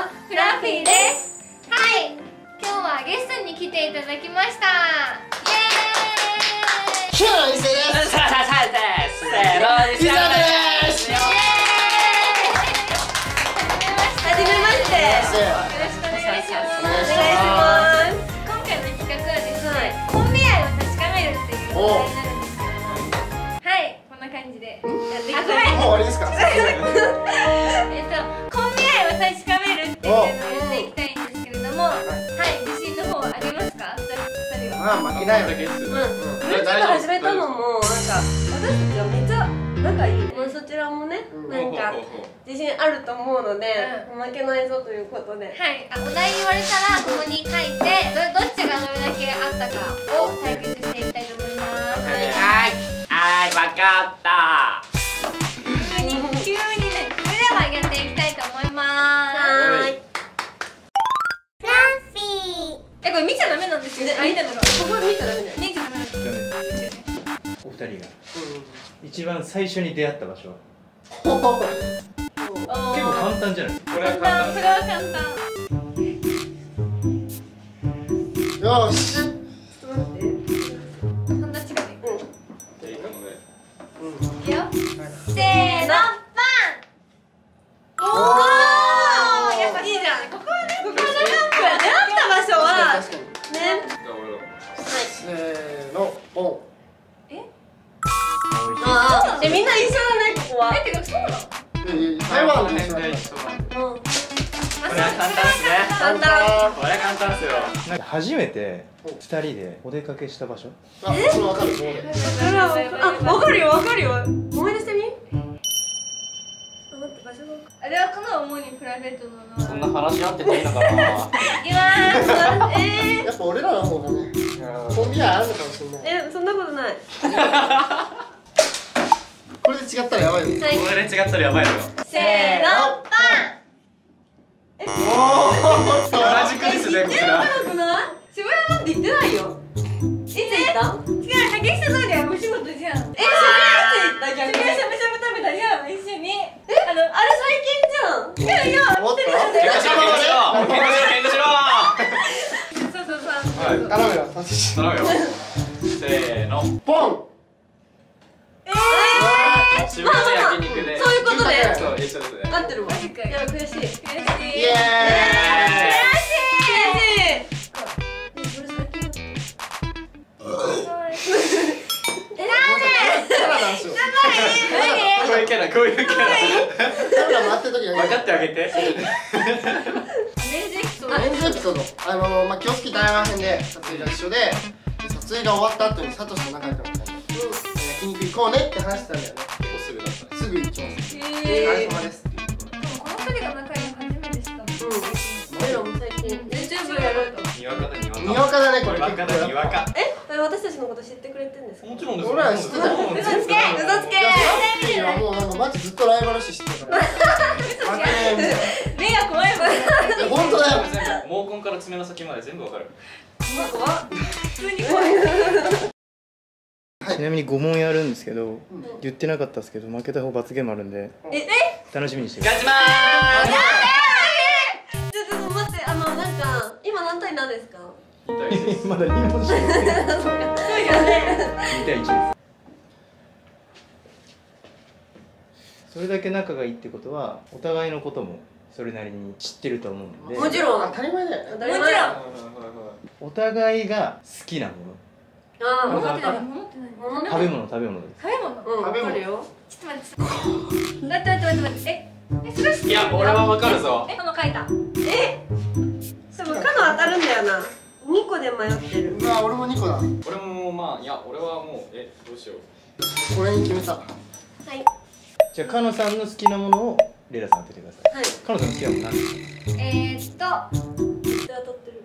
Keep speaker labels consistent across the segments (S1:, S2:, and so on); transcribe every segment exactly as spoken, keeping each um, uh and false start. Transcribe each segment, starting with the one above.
S1: フラッフィーです。はい、今日はゲストに来ていただきました。イエーイ。
S2: シューイセです。
S3: さあさあさあです。せーの、
S2: イセです。
S1: イエーイ。はじめまして。よろしくお願いします。お願いします。今回の企画はですね、コンビ愛を確かめるっていうお題になるんですけども、はい、こんな感じでやっていきたい。
S2: もう終わりですか？
S1: えっと、コンビ愛を確かめるっていうのをやっていきたいんですけれども、はい、自信の方ありますか？ふたりは。
S2: まあ負けないよね。
S4: ユーチューブ 始めたのもなんか私たちはめっちゃ仲いい。まあそちらもね、なんか自信あると思うので負けないぞということで。
S1: はい、あ、お題言われたらここに書いて、どどっちがどれだけあったかを対決していきたいと思います。
S3: はいはい、わかった。
S1: 急に急にね、それではやっていきたいと思います。
S4: はーい。
S1: フラッフィー。え、これ見ちゃダメなんですよね。あ、いいだろう。
S4: ここ見たらダメだよ。
S1: 見ちゃダメなんですよ。
S5: お二人が一番最初に出会った場所は結構簡単じゃないですか。
S3: これは
S1: 簡単、それは簡単。
S2: よし。
S4: ちょっと待って。
S1: そんな近くに。
S3: いいかもね。
S1: いくよ。せーの、バン。おお。やっぱいいじゃん。ここはね、ここはね。
S4: 出会った場所は
S2: 確かに。
S4: ね。
S2: せーの、ボン。
S4: ああ、えみんな一緒だねここは。
S1: え、てかそうなの？
S2: 台湾の
S3: 辺
S2: 人だよ。
S3: で一緒だ。
S4: うん。
S3: これは簡単ですね。
S4: 簡単。
S3: これは簡単ですよ。
S5: なんか初めて二人でお出かけした場所。
S2: あ、それわかる。そうだよ。
S4: それはわかる。あ、わかるよわかるよ。思い出してみ。あ、待って場所が。
S1: あれはこの主にプライベートの名前。
S3: そんな話し合ってていいのかな。
S1: いきまーす。え
S2: やっぱ俺らの方がね、コンビ愛あるのかもしれない。
S4: え、そんなことない。
S2: これで違ったらやばいよ。
S4: はい。
S3: これで違ったらやばいのよ。
S1: ー、せーの、バン。
S2: おお、
S3: 同じくですね、こちら。
S4: 長くない？渋谷なんて行ってないよ。いつ行った？
S1: 違う、竹下通りはお仕事じゃん。え、
S4: え、渋谷いつ行った逆に？
S1: 渋谷しゃぶしゃぶ食べたじゃん、一緒に。
S4: え、あのあれ最近じゃん。
S1: いやいや、
S2: おっと、
S3: 喧嘩しろ、喧嘩しろ。喧嘩しろ、喧嘩しろ。
S1: そうそうそう。
S3: はい、
S2: 頼むよ、サチシ。
S3: 頼むよ。せーの。
S2: ボン。
S1: えー。
S3: 渋谷の焼肉で。
S4: そういうことで。
S3: そう、一緒ですね。
S4: 合ってるわ。い
S1: マジかよ。
S4: や悔しい。悔しい。
S1: 悔しい。
S2: イエーイ。
S1: 悔しい。
S3: こういうキャラ、こういうキャラ。
S2: カメラ回ってる時は
S3: 分かってあげて。
S1: メンズエピソード。
S2: メンズエピソード、あのー、まあ、清月台湾編で撮影が一緒で、撮影が終わった後にサトシと仲良くなったんで、焼肉行こうねって話してたんだよね。
S3: 結構すぐだったね。
S2: すぐ行きます。お
S1: え
S2: 疲れ様ですっていう。
S1: この二人が仲いいの初めて知った。
S4: 俺らも最近 YouTube やると。
S3: にわかだ、にわか。
S2: にわかだね、これ。
S3: にわかだ、にわか。
S4: え、私たちのこと知ってくれてるんですか？
S3: もちろんです。
S2: 俺ら知ってたよ。
S1: 嘘つけ。嘘つけ。
S2: いや、もうなんかマジずっとライバル視してたから。負けないみたいな。
S1: 目が怖いもん。
S2: いや、本当だよ。
S3: 毛根から爪の先まで全部わかる。
S1: 普通に怖い。
S5: ちなみにご問やるんですけど、言ってなかったですけど負けた方罰ゲームあるんで
S4: え、
S5: 楽しみにしてください。
S3: ガチマー
S4: ちょっと待って、あのなんか今何対何ですか？
S5: まだに問しかない。
S4: そうか。
S5: に対いちです。それだけ仲がいいってことはお互いのこともそれなりに知ってると思うんで、
S4: もちろん。
S2: 当たり前だよね。
S4: 当たり前。
S5: お互いが好きなも
S4: あ
S1: 持ってない。
S4: あ、
S1: 持ってない。
S4: 物
S5: の食べ物食べ物です。
S1: 食べ物。
S4: うん、わかるよ。
S1: ちょっと待って。待って待って待って待って。え、え、それ好き。
S3: いや、俺はわかるぞ。
S1: え、この書いた。
S4: え、多分カノ当たるんだよな。にこで迷ってる。
S2: うわ、俺もにこだ。
S3: 俺もまあ、いや、俺はもう、え、どうしよう。
S2: これに決めた。
S4: はい。
S5: じゃあかのさんの好きなものをレイラさん当ててください。
S4: はい。
S5: かのさんの好きなもの何ですか？
S1: えーっと、
S4: 絶対当たってる。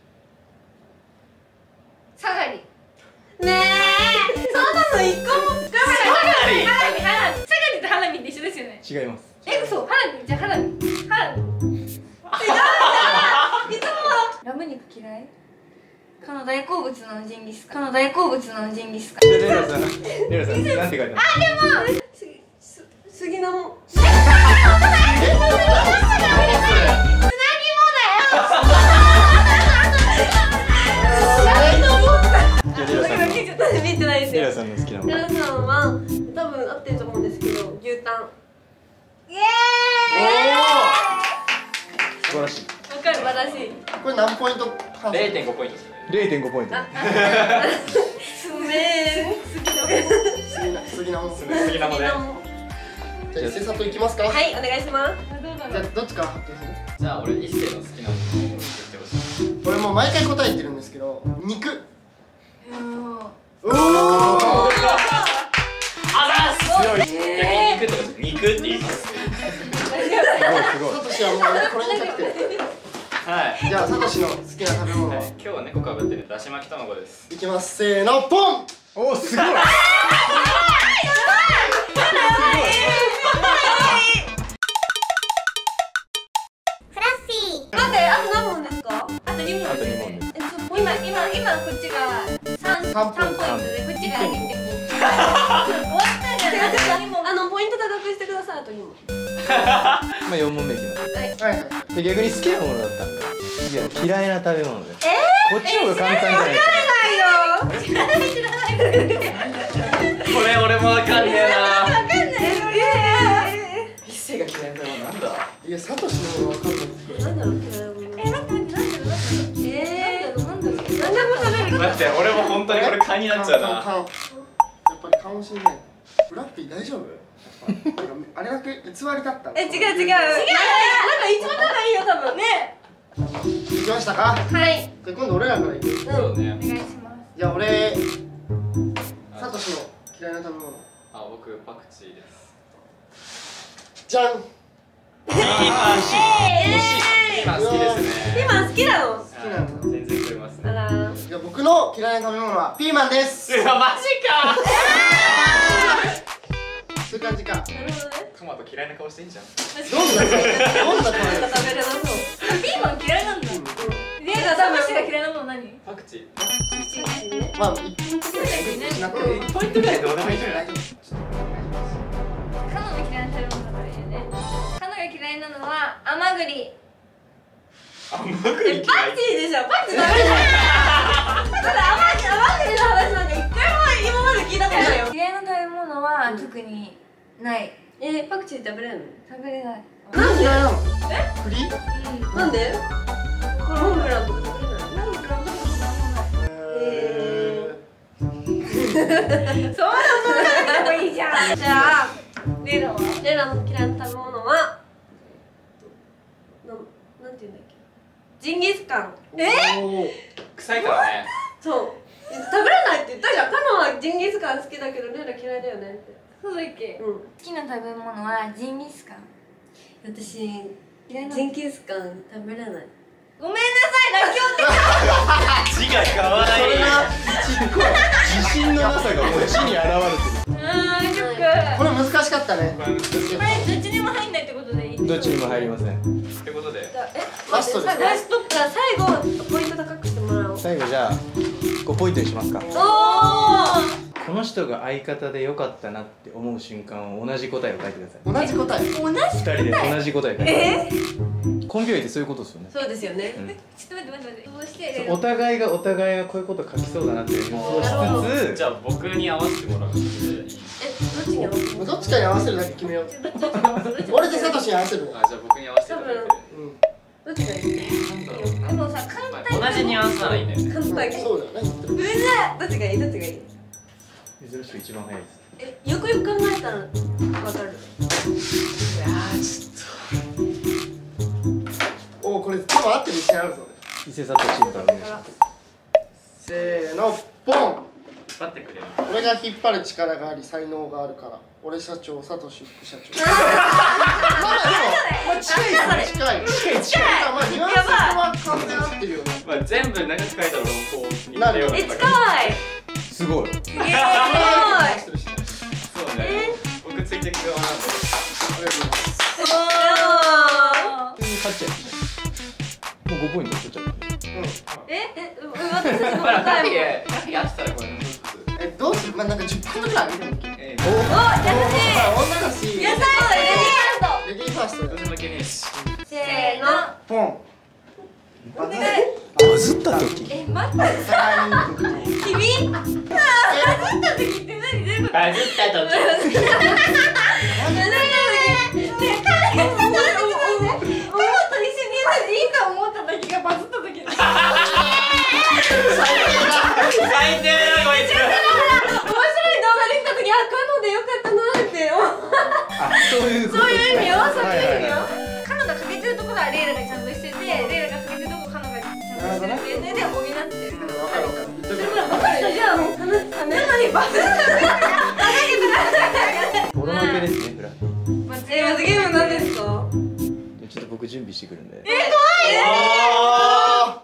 S1: サガリ。
S4: ねえ、そんなの一個も。
S1: サガリ。花火、花火。サガリと花火って一緒ですよね。
S5: 違います。
S1: え、嘘。花火。じゃあ花火。花火。
S4: いつも。
S1: ラム肉嫌い？かの大好物のジンギスカン。かの大好物のジンギスカン。
S5: レイラさん、レイラさんなんて書いてある？
S1: あ、でも。
S4: 杉のも。
S1: つなぎ
S5: ラさんの好きなもの。
S4: 皆さんは多分合ってると思うんですけど、牛タン。
S1: イエ
S5: 素晴らしい。
S4: わかる、素晴らしい。
S2: これ何ポイント？
S3: れいてんごポイントですね。
S5: れいてんごポイント。
S4: すめー。好きなもの。
S2: 好きなもん。
S3: 好きなものね。
S2: じゃあ伊勢里行きますか。
S4: はい、お願いします。
S2: じゃあどっちから発表する？
S3: じゃあ俺一世の好きなものを言ってほしい。
S2: 俺もう毎回答えてるんですけど、肉。おお。
S3: 強い。焼肉とか肉って言います。
S5: すごいすごい。
S2: サトシはもうこれにかけて。
S3: はい。
S2: じゃあサトシの好きな食べ物は
S3: 今日は猫かぶってるだし巻き卵です。
S2: いきます。せーの、ポン。
S5: おお、すごい。
S4: 待って、あと何問ですか？
S1: あとに問
S5: あと
S1: ですね。
S5: に問です。
S4: え、ちょっと
S1: 今今今こっちが三三ポイントでこっちがにてんご。終わったじゃない。あとに問。
S4: あのポイント高くしてください。あとに問。
S5: まあよん問目いきます。
S2: はいはい。
S5: で逆に好きなものだったら次は嫌いな食べ物で。こっちの方が簡単じゃないですか。
S1: 知らない知らない。
S3: これ俺もわかんねえな。
S1: わかんないよ。
S3: 一世が嫌いな食べ物なんだ。
S2: いや、サトシの方がわかんないですけど。
S4: なんだろう、嫌いなもの。
S1: え、なんだなんだなんだ。
S4: えー、
S1: なんだろうなんだろう。
S4: 何でも食べる。
S3: 待って俺も本当にこれ蚊になっちゃうな。
S2: やっぱりかもしれない。ブラッピー大丈夫？あれだけ偽りだったの？
S4: え、違う違う。違う。なんか一番仲いいよ、多分。ね。
S2: 行きましたか？
S4: はい。
S2: じゃあ今度俺らから行く。
S3: そうね。
S1: お願いします。
S2: じゃあ俺、サトシの嫌いな食べ物。
S3: あ、僕パクチーです。
S2: じゃん。
S3: ピーマン惜しい。惜しい。ピーマン好きですね。
S4: ピーマン好きなの？
S2: 好きなんだ。
S3: 全然食えますね。
S4: あら。
S2: じゃあ僕の嫌いな食べ物はピーマンです。
S3: うわマジか。
S2: そういう感じか。
S4: なるほどね。
S3: トマト嫌いな顔していいじゃん。
S2: どんなどんな食べ
S4: なんか食べれなそう。
S1: ピーマン嫌いなんだ。
S2: 物？
S1: ね、サトシが嫌いなもの何？
S3: パクチー。
S2: まあ一ポイントぐらいしなくていい。
S3: ポイントぐらいどうでもいいじゃない。
S2: 大丈夫。
S1: カノが嫌いな食べ物だから言うね。カノが嫌いなのは甘栗。
S3: あ、マグリ嫌い。
S4: パクチーでしょ。パクチー食べれない。だって甘栗甘栗の話なんか一回も今まで聞いたことないよ。
S1: 嫌いな食べ物は特にない。
S4: え、パクチー食べれるの？
S1: 食べれない。
S2: なんで嫌いなの？栗？
S4: なんで？これモンブランとか食べれない？
S1: なんでか
S2: え
S1: そうなのもいいじゃん。
S4: じゃあ、
S1: レイラは？
S4: レイラの嫌いな食べ物はな、なんていうんだっけ？ジンギスカン。
S2: え？
S3: 臭いからね。
S4: そう。え食べれないって言ったじゃん。カノはジンギスカン好きだけどレイラ嫌いだよねって。
S1: そうだっけ？
S4: うん。
S1: 好きな食べ物はジンギスカン。
S4: 私
S1: 嫌いな。
S4: ジンギスカン食べれない。
S1: ごめんなさい、妥協って。
S3: 字が可愛い。
S2: それが
S5: 自信のなさがもう字に現れてる。
S1: あー、ショック。
S2: これ難しかったね。
S3: これ難しい。
S1: これどっちにも入んないってことでいい？
S5: どっちにも入りません。
S3: ってことで。
S4: じゃあえ
S2: ラストですね
S4: ラストじゃあ最後ポイント高くしてもらおう。
S5: 最後じゃあごポイントにしますか。
S4: おー。
S5: この人が相方で良かったなって思う瞬間を同じ答えを書いてください。
S2: 同じ答え。
S1: 同じ
S5: 二人で同じ答え書いて
S1: え
S5: コンビ愛ってそういうことですよね。
S4: そうですよね。
S5: うん
S1: ちょっと待って待って待って。どうして
S5: そうお互いがお互いがこういうこと書きそうだなっていう予想しつつ、
S3: じゃあ僕に合わせてもらうことでいい？
S4: え、どっちに合わせる？
S2: どっちかに合わせるだけ決めよう。俺とサトシに合わせる。
S3: あ、じゃあ僕に合わせてもらって。
S2: うん。
S4: どっちがいい？
S3: なんだろう。
S1: でもさ、簡単に
S3: 同じニュアンスならいいんだよね。
S4: 簡単に。
S2: そうだよね。
S4: うぜどっちがいい？どっちがいい？
S5: 珍しく一番早いです。
S4: え、よくよく考えたらわかる。
S2: おお、これ多分合ってる自信あるぞ。
S5: 伊勢里チームからお願いします。
S2: せーの、ポン。
S3: 引っ張ってくれる。
S2: 俺が引っ張る力があり才能があるから俺社長サトシ副社長。まあでもまあ近いですね。近い近い近い。まあニュアンスは完全合ってるよね。
S3: まあ全部長く書いたら俺もこう似
S2: なる
S3: てような
S4: え、近い。
S5: すごい。
S4: すげえ。
S3: そうね。僕ついてく側なんで。
S2: ありがとうございます。
S4: おー。
S5: 普通に勝っちゃいました。もうごポイント取っちゃった。
S4: え、え、う私たちの
S3: ほら、
S4: 答えも。
S3: やってたらこれ。
S2: え、どうする？まあなんかじゅっこぐらいあげるの？
S3: え
S4: お、優
S2: 女だし。
S4: しい。優しい。
S2: レディーファースト。
S3: どうせ負けねえし。
S1: せーの。
S2: ポン。
S1: お願い。
S2: あ
S5: バズった時。
S1: え、待って、君あー、バズった時って何？全部
S3: バズった時。
S1: バズった時ね、彼がさ、友と一緒にいいと思った時がバズった時です。
S3: 最低だこいつ。
S4: 面白い動画できた時、あ、カノでよかったなって思う。
S5: あ、そういうこと。
S4: そういう意味よ、そういう意味よ。
S1: カノが欠けてるところはレイラがちゃんとしてて、レイラが欠けてるところカノがちゃんとしてるっていうので補ってる。
S2: わかるわかる。
S4: 分かるじゃあ、話したね。何バズった
S5: ボロ負けですね、フラ。
S4: え、まずゲームなんですか？
S5: ちょっと僕準備してくるんで。
S4: え、怖いね。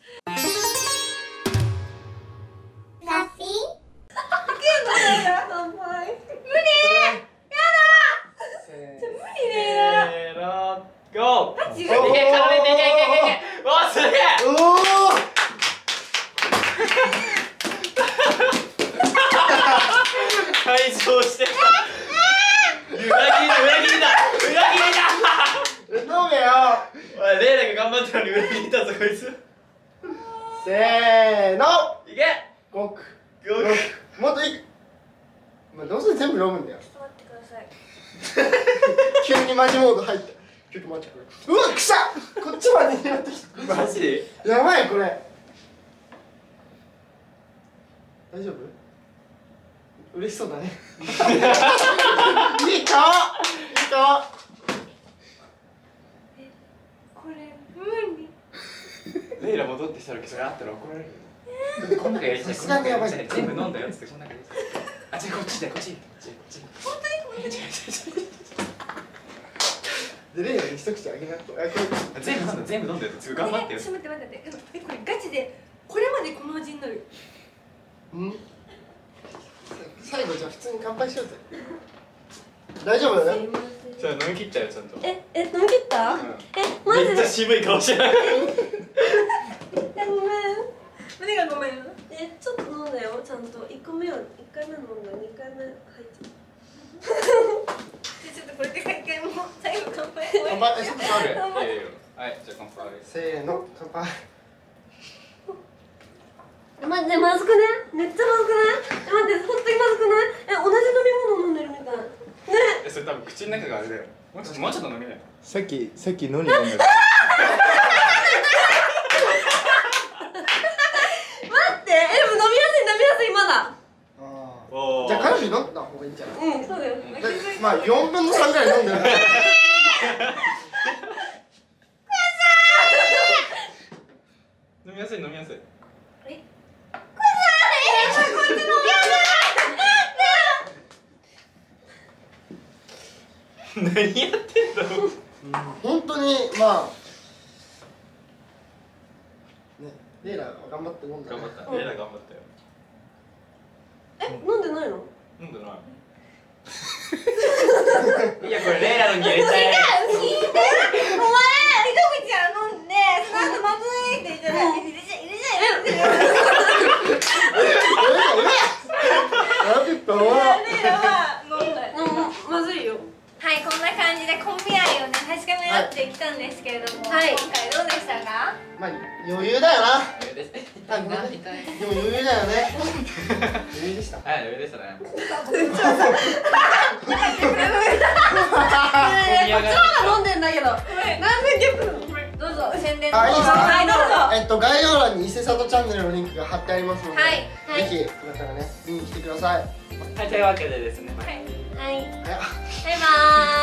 S3: 退場してた。裏切りだ、裏切りだ、裏切りだ。
S2: 飲めよ。
S3: おい、レイラが頑張ったのに裏切ったぞこいつ。
S2: せーの。
S3: いけ。
S2: ごく。
S3: ごく。
S2: もっといく。まあどうせ全部飲むんだよ。
S1: ちょっと待ってください。
S2: 急にマジモード入った。ちょっと待ってくれ。うわ、くしゃ。こっちまでになってきた。
S3: マジ？
S2: やばいこれ。大丈夫？嬉しそうだね。いい顔。いい顔。
S1: これ無理。
S3: レイラ戻ってきた時それあったら怒られるよ。こんなやりたい。
S2: さすがにやばい。
S3: 全部飲んだよっつってこんな感じ。あ、じゃあこっちでこっち。こっちこっち。
S1: 本当にこれ。
S2: でレイヤーに一口あげなくて。
S3: 全部飲んだ全部飲んだよ。次頑張ってよ。
S1: ちょっと待って待って待って。え、これガチでこれまでこの味になる。
S2: うん。最後じゃあ普通に乾杯しようぜ。大丈夫だよ。
S3: じゃあ飲み切ったよちゃんと。
S4: え、え、飲み切った？え、マジで？
S3: めっちゃ渋い顔してない。
S4: え、ごめん。
S1: 何がごめん。
S4: え、ちょっと飲んだよ、ちゃんと。いっこめは、いっかいめ飲んだ、にかいめ入っちゃ
S1: う。ちょっとこれで一回も最後乾杯。
S2: 乾杯。え、ちょっとある。
S3: はい、じゃあ乾杯。
S2: せーの、乾杯。
S4: え、マジでまずくね？めっちゃまずくない？え、待って、本当にまずくない？え、同じ飲み物飲んでるみたい。ね。
S3: え、それ多分口の中があれだよ。もうちょっともうちょっと飲めない。
S5: さっきさっき何飲んだっけ？
S4: 待って、え、でも飲みやすい飲みやすいまだ。
S2: じゃあカルビ飲んだ方がいいんじゃない？
S4: うん、そうだよ。
S2: まあよんぶんのさんぐらい飲んでる。
S3: 飲みやすい飲みやすい。何やってんだろう。
S2: 本当にまあね、レイラ頑張って飲んだ。
S3: 頑張った。レイラ頑張ったよ。
S4: え、飲んでないの？
S3: 飲んでない。いやこれレイラのにやりたい。
S1: 違う、聞いて。お前、ひと口は飲んで、その後まずいって言ったら、入れちゃ入れちゃ入れちゃ。
S2: ラビットは。
S1: レイラは飲んだ。
S4: うん、まずいよ。
S1: はい、こんな感じでコンビ愛をね確かめ合ってきたんですけれども、
S4: はい、
S1: 今回どうでしたか？
S2: まあ余裕だよな。
S3: 余裕です。
S2: でも余裕だよね。余裕でした。
S3: はい、余裕でしたね。
S4: こっちは飲んでんだけど。なんでギャップ？
S1: どうぞ宣伝。
S2: あ、いいですか。
S1: はい、どうぞ。
S2: えっと概要欄に伊勢里チャンネルのリンクが貼ってありますので、
S1: はいはい
S2: ぜひよかったらね見に来てください。
S3: はい、というわけでですね。
S1: はい。
S4: はい。
S2: はい。
S1: バイバーイ。